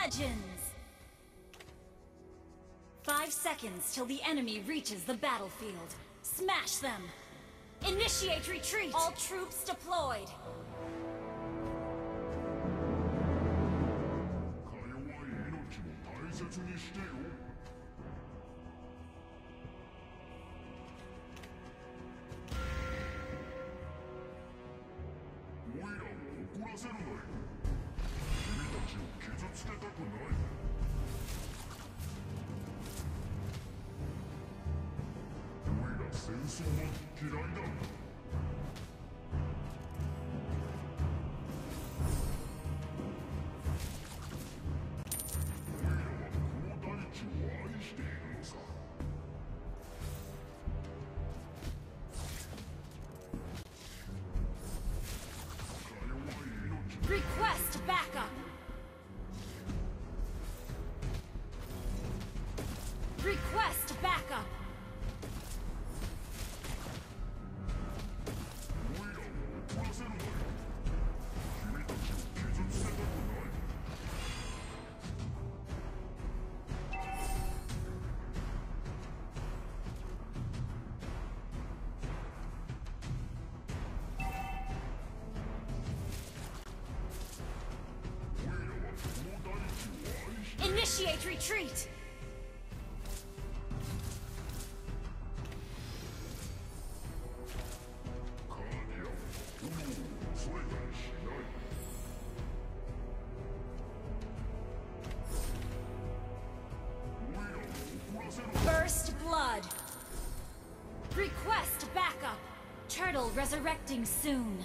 Legends! 5 seconds till the enemy reaches the battlefield. Smash them! Initiate retreat! All troops deployed! Request backup! Request backup! Initiate retreat! First blood! Request backup! Turtle resurrecting soon.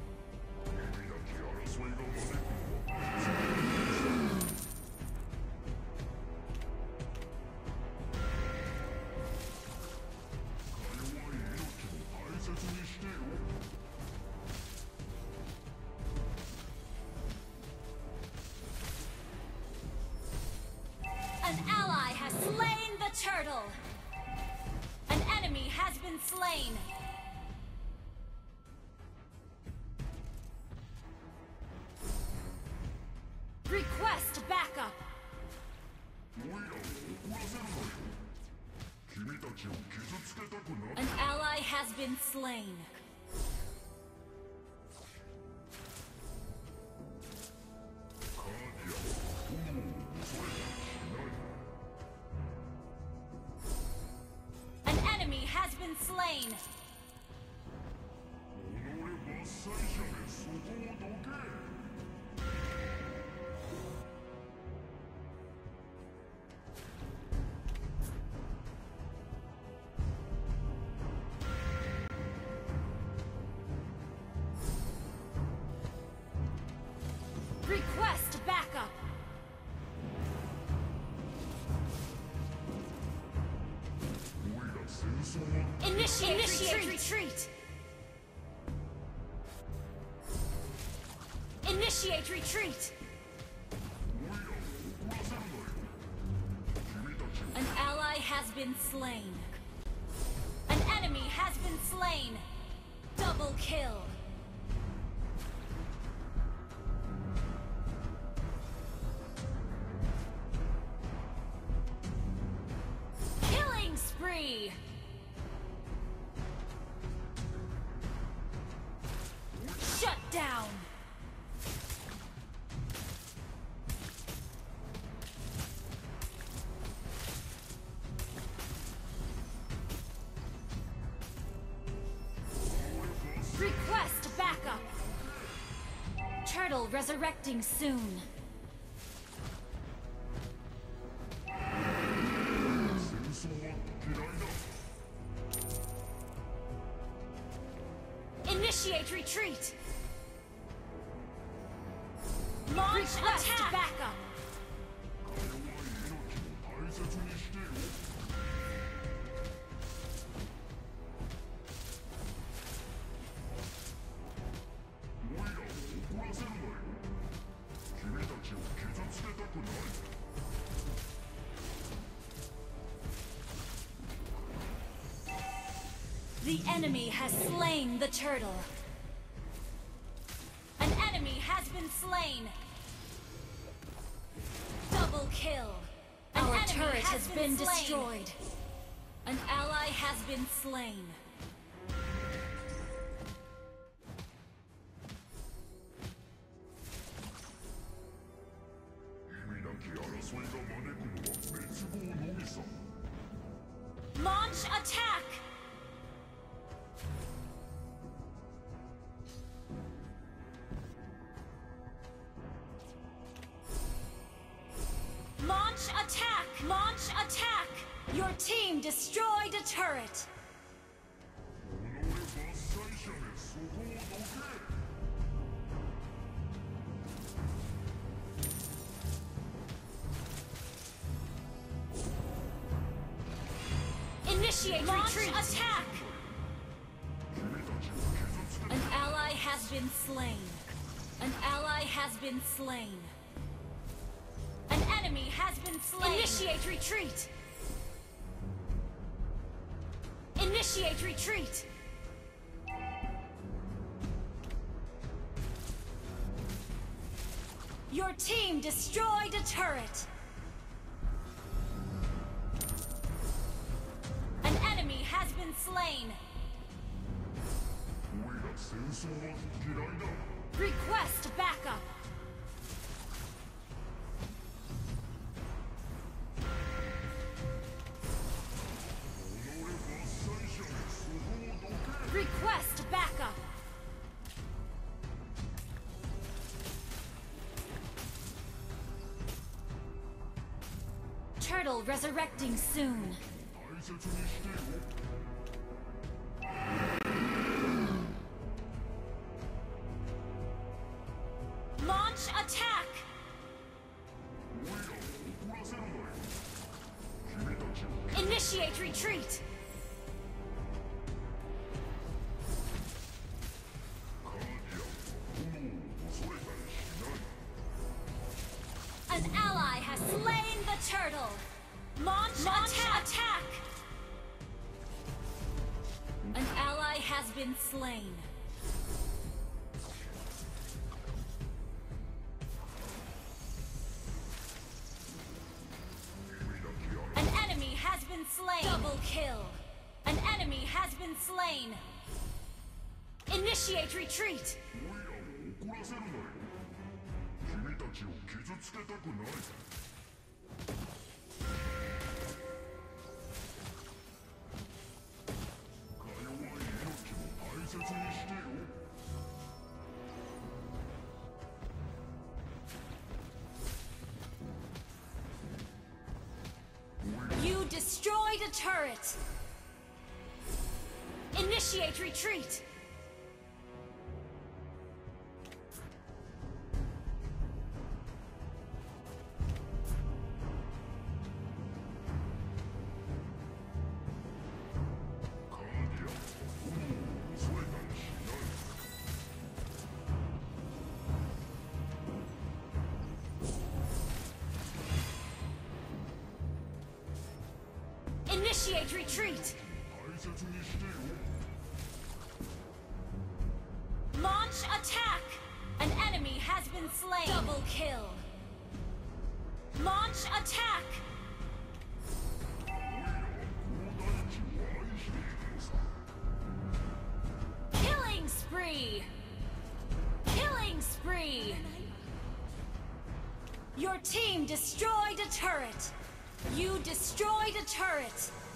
An ally has slain the turtle! An enemy has been slain! Request backup! An ally has been slain. An enemy has been slain. Request backup! Initiate retreat! Initiate retreat! An ally has been slain. An enemy has been slain. Double kill. Killing spree. Shut down. Request backup! Turtle resurrecting soon. Initiate retreat! Launch attack! Backup! The enemy has slain the turtle. An enemy has been slain. has been destroyed. An ally has been slain. Launch attack! Launch attack! Launch attack! Your team destroyed a turret! Initiate retreat! Attack! An ally has been slain. An ally has been slain. An enemy has been slain. Initiate retreat! Initiate retreat! Your team destroyed a turret! An enemy has been slain! Request backup! Request backup! Turtle resurrecting soon. Launch attack! Initiate retreat! An ally has slain the turtle! Launch attack! An ally has been slain. An enemy has been slain. Double kill. An enemy has been slain. Initiate retreat. You destroyed a turret. Initiate retreat. Initiate retreat! Launch attack! An enemy has been slain! Double kill! Launch attack! Killing spree! Killing spree! Your team destroyed a turret! You destroyed a turret!